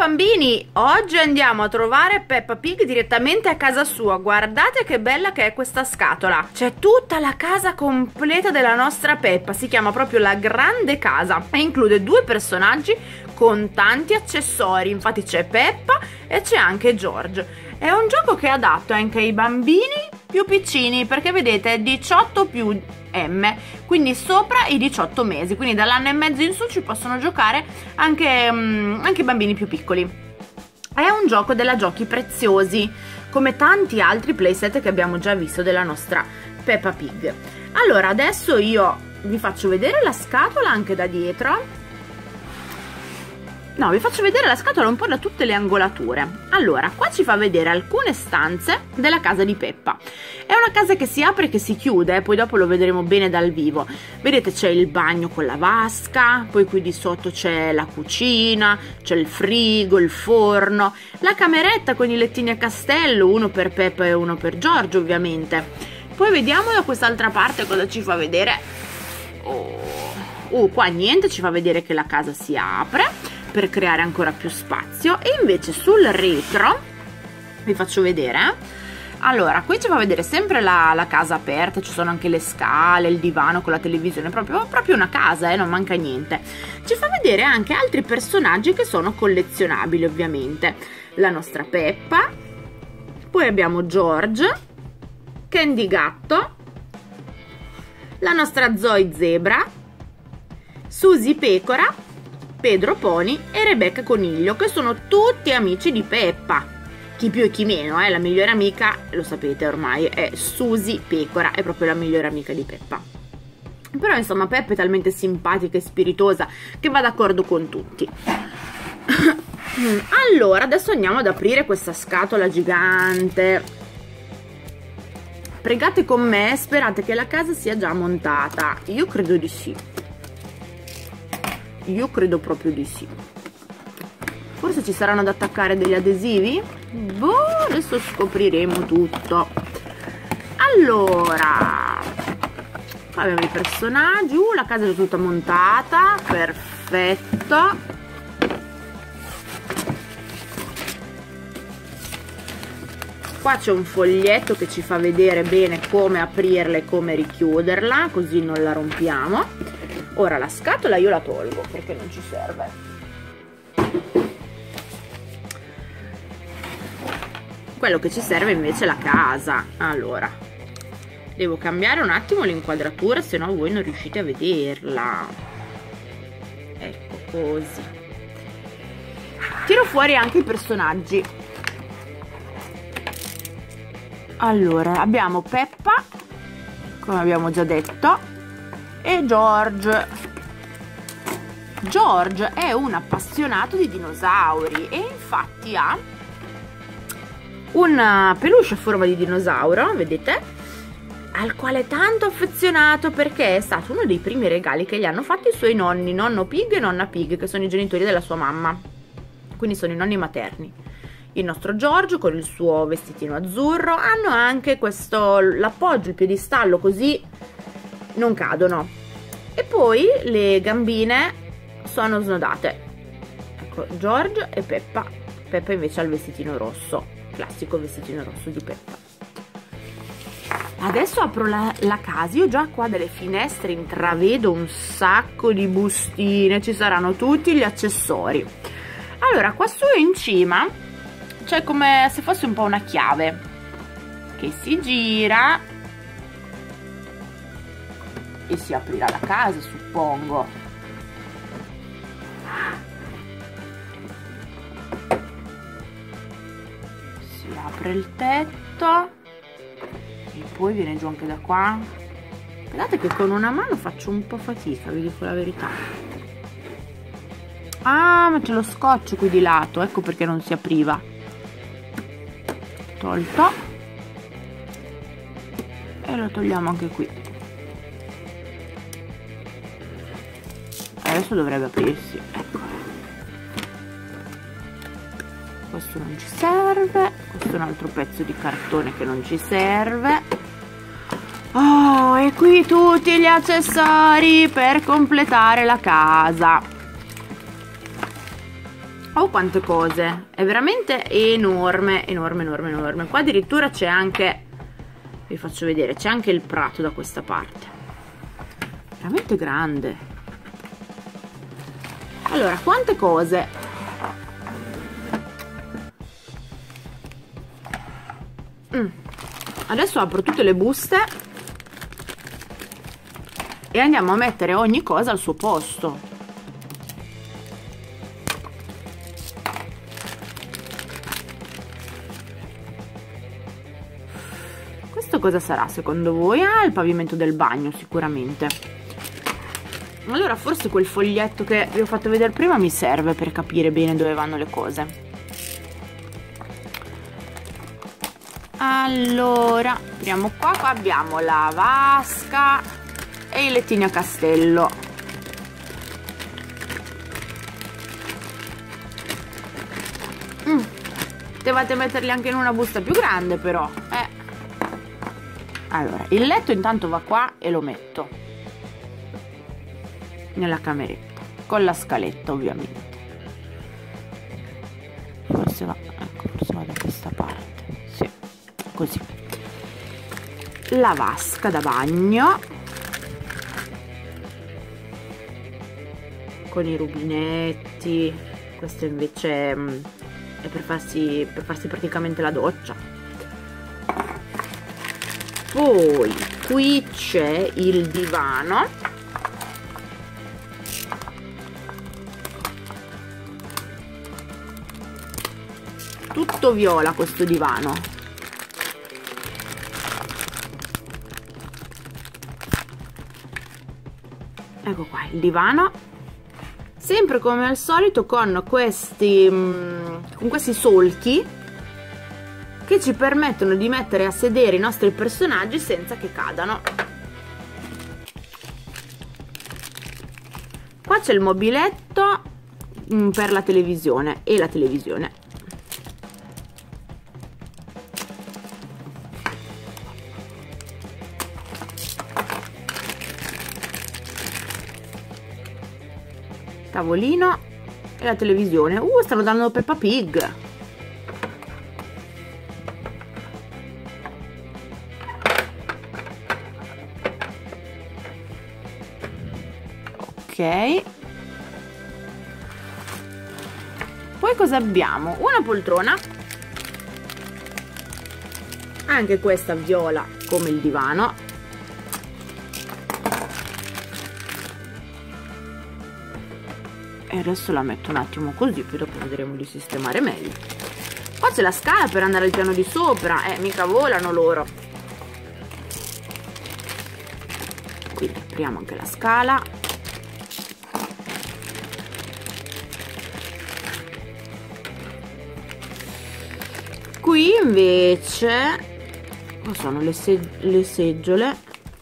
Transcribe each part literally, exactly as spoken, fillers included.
bambini, oggi andiamo a trovare Peppa Pig direttamente a casa sua. Guardate che bella che è questa scatola. C'è tutta la casa completa della nostra Peppa. Si chiama proprio la grande casa e include due personaggi con tanti accessori. Infatti c'è Peppa e c'è anche George. È un gioco che è adatto anche ai bambini più piccini, perché vedete è diciotto più M, quindi sopra i diciotto mesi, quindi dall'anno e mezzo in su ci possono giocare anche, um, anche i bambini più piccoli. È un gioco della Giochi Preziosi, come tanti altri playset che abbiamo già visto della nostra Peppa Pig. Allora adesso io vi faccio vedere la scatola anche da dietro. No, vi faccio vedere la scatola un po' da tutte le angolature. Allora, qua ci fa vedere alcune stanze della casa di Peppa. È una casa che si apre e che si chiude, poi dopo lo vedremo bene dal vivo. Vedete, c'è il bagno con la vasca, poi qui di sotto c'è la cucina, c'è il frigo, il forno, la cameretta con i lettini a castello, uno per Peppa e uno per George ovviamente. Poi vediamo da quest'altra parte cosa ci fa vedere. Oh, oh, qua niente, ci fa vedere che la casa si apre per creare ancora più spazio, e invece sul retro vi faccio vedere. Allora, qui ci fa vedere sempre la, la casa aperta, ci sono anche le scale, il divano con la televisione, proprio, proprio una casa, eh, non manca niente. Ci fa vedere anche altri personaggi che sono collezionabili ovviamente. La nostra Peppa, poi abbiamo George, Candy Gatto, la nostra Zoe Zebra, Susie Pecora, Pedro Pony e Rebecca Coniglio, che sono tutti amici di Peppa. Chi più e chi meno, eh? La migliore amica, lo sapete ormai, è Susie Pecora, è proprio la migliore amica di Peppa. Però insomma Peppa è talmente simpatica e spiritosa che va d'accordo con tutti. Allora, adesso andiamo ad aprire questa scatola gigante. Pregate con me, sperate che la casa sia già montata. Io credo di sì. Io credo proprio di sì. Forse ci saranno da attaccare degli adesivi? Boh, adesso scopriremo tutto. Allora, qua abbiamo i personaggi. Uh, la casa è tutta montata. Perfetto. Qua c'è un foglietto che ci fa vedere bene come aprirla e come richiuderla, così non la rompiamo. Ora la scatola io la tolgo perché non ci serve. Quello che ci serve invece è la casa. Allora, devo cambiare un attimo l'inquadratura, se no voi non riuscite a vederla. Ecco così. Tiro fuori anche i personaggi. Allora, abbiamo Peppa, come abbiamo già detto, e George. George è un appassionato di dinosauri e infatti ha una peluche a forma di dinosauro, vedete, al quale è tanto affezionato perché è stato uno dei primi regali che gli hanno fatto i suoi nonni, nonno Pig e nonna Pig, che sono i genitori della sua mamma, quindi sono i nonni materni. Il nostro George con il suo vestitino azzurro hanno anche questo, l'appoggio, il piedistallo, così non cadono, e poi le gambine sono snodate. Ecco, George e Peppa. Peppa invece ha il vestitino rosso, classico vestitino rosso di Peppa. Adesso apro la, la casa. Io già qua dalle finestre intravedo un sacco di bustine, ci saranno tutti gli accessori. Allora, qua su in cima c'è come se fosse un po' una chiave che si gira e si aprirà la casa, suppongo. Si apre il tetto e poi viene giù anche da qua. Guardate che con una mano faccio un po' fatica, vi dico la verità. Ah, ma c'è lo scotch qui di lato, ecco perché non si apriva. Tolto. E lo togliamo anche qui. Adesso dovrebbe aprirsi, ecco. Questo non ci serve, questo è un altro pezzo di cartone che non ci serve. Oh, e qui tutti gli accessori per completare la casa. Oh, quante cose, è veramente enorme, enorme, enorme, enorme. Qua addirittura c'è anche, vi faccio vedere, c'è anche il prato da questa parte, veramente grande. Allora, quante cose. mm. Adesso apro tutte le buste e andiamo a mettere ogni cosa al suo posto. Questo cosa sarà secondo voi? Ah, il pavimento del bagno sicuramente. Allora forse quel foglietto che vi ho fatto vedere prima mi serve per capire bene dove vanno le cose. Allora, apriamo qua, qua abbiamo la vasca e i lettini a castello. Mm. Potevate metterli anche in una busta più grande però, eh. Allora, il letto intanto va qua e lo metto nella cameretta con la scaletta ovviamente. Forse va, ecco, forse va da questa parte, sì, così. La vasca da bagno con i rubinetti. Questo invece mh, è per farsi, per farsi praticamente la doccia. Poi qui c'è il divano, tutto viola questo divano. Ecco qua il divano, sempre come al solito con questi, con questi solchi che ci permettono di mettere a sedere i nostri personaggi senza che cadano. Qua c'è il mobiletto per la televisione e la televisione. Tavolino e la televisione. Uh, stanno dando Peppa Pig. Ok, poi cosa abbiamo? Una poltrona, anche questa viola come il divano. E adesso la metto un attimo così, poi dopo vedremo di sistemare meglio. Qua c'è la scala per andare al piano di sopra, eh, mica volano loro. Quindi apriamo anche la scala. Qui invece sono le, se le seggiole.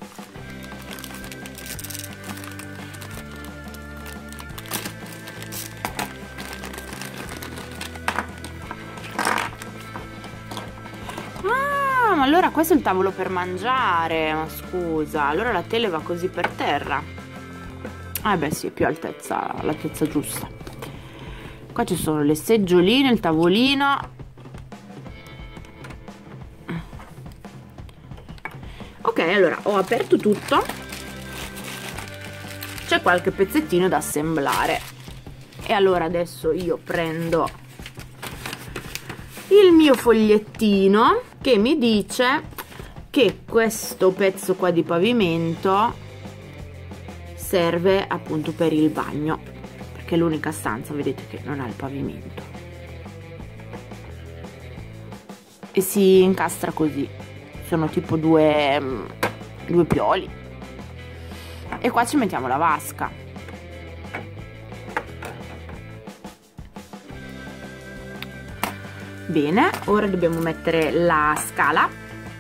Ah, ma allora questo è il tavolo per mangiare. Ma scusa, allora la tele va così per terra. Ah beh sì, è più altezza, l'altezza giusta. Qua ci sono le seggioline, il tavolino. Ok, allora ho aperto tutto, c'è qualche pezzettino da assemblare e allora adesso io prendo il mio fogliettino che mi dice che questo pezzo qua di pavimento serve appunto per il bagno, perché è l'unica stanza, vedete, che non ha il pavimento e si incastra così. Sono tipo due, due pioli e qua ci mettiamo la vasca. Bene, ora dobbiamo mettere la scala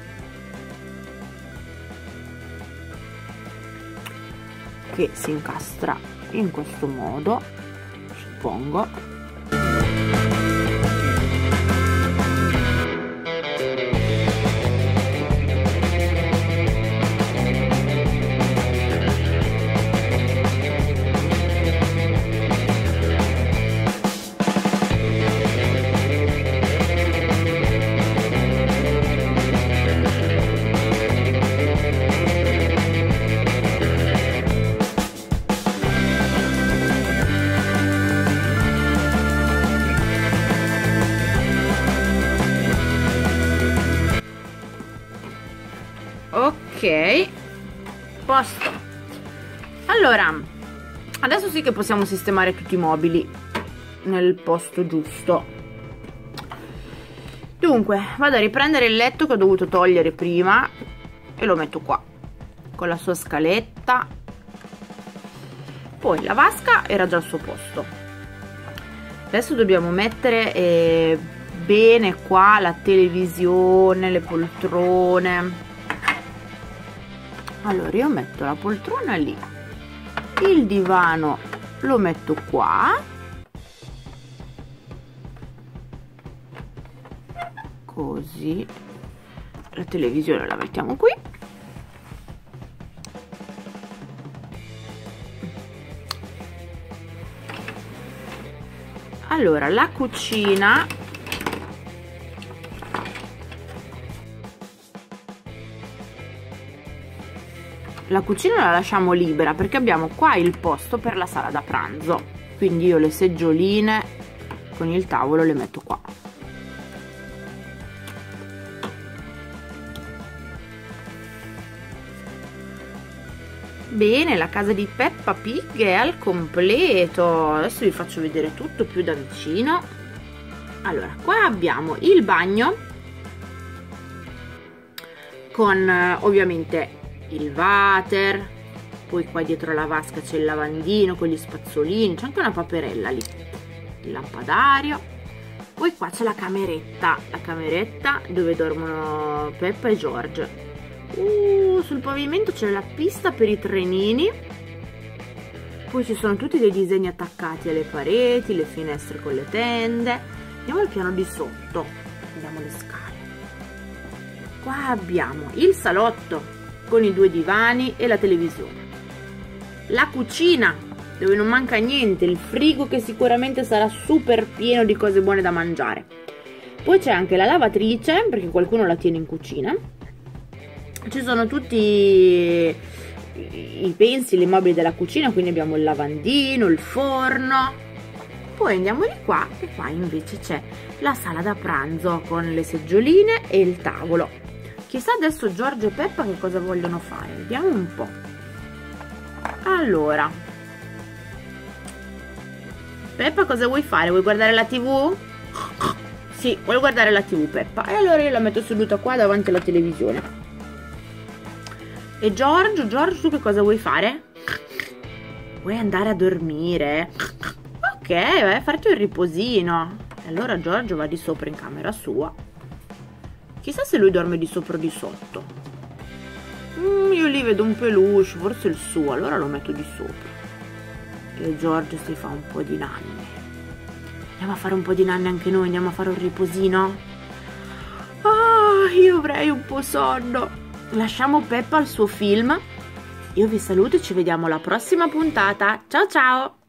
che si incastra in questo modo, suppongo. Ok, posto. Allora, adesso sì che possiamo sistemare tutti i mobili nel posto giusto. Dunque, vado a riprendere il letto che ho dovuto togliere prima e lo metto qua con la sua scaletta. Poi la vasca era già al suo posto. Adesso dobbiamo mettere eh, bene qua la televisione, le poltrone. Allora io metto la poltrona lì, il divano lo metto qua, così, la televisione la mettiamo qui. Allora la cucina la cucina la lasciamo libera perché abbiamo qua il posto per la sala da pranzo, quindi io le seggioline con il tavolo le metto qua. Bene, la casa di Peppa Pig è al completo. Adesso vi faccio vedere tutto più da vicino. Allora, qua abbiamo il bagno con eh, ovviamente il water, poi qua dietro la vasca c'è il lavandino con gli spazzolini, c'è anche una paperella lì, il lampadario, poi qua c'è la cameretta, la cameretta dove dormono Peppa e George. Uh, sul pavimento c'è la pista per i trenini, poi ci sono tutti dei disegni attaccati alle pareti, le finestre con le tende. Andiamo al piano di sotto, andiamo le scale. Qua abbiamo il salotto con i due divani e la televisione, la cucina dove non manca niente, il frigo che sicuramente sarà super pieno di cose buone da mangiare, poi c'è anche la lavatrice perché qualcuno la tiene in cucina, ci sono tutti i pensili, i mobili della cucina, quindi abbiamo il lavandino, il forno, poi andiamo di qua e qua invece c'è la sala da pranzo con le seggioline e il tavolo. Chissà adesso George e Peppa che cosa vogliono fare, vediamo un po'. Allora, Peppa cosa vuoi fare? Vuoi guardare la tivù? Sì, vuoi guardare la tivù Peppa. E allora io la metto seduta qua davanti alla televisione. E George, George tu che cosa vuoi fare? Vuoi andare a dormire? Ok, vai a farti un riposino. E allora George va di sopra in camera sua. Chissà se lui dorme di sopra o di sotto. Mm, io lì vedo un peluche, forse il suo, allora lo metto di sopra. E George si fa un po' di nanne. Andiamo a fare un po' di nanne anche noi, andiamo a fare un riposino. Ah, io avrei un po' sonno. Lasciamo Peppa al suo film. Io vi saluto e ci vediamo alla prossima puntata. Ciao ciao!